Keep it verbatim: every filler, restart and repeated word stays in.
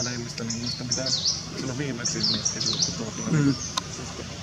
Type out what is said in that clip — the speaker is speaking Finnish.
leillistä, niin niistä pitää silloin viimeisin miettiä silloin, kun tuo tulee. Mm.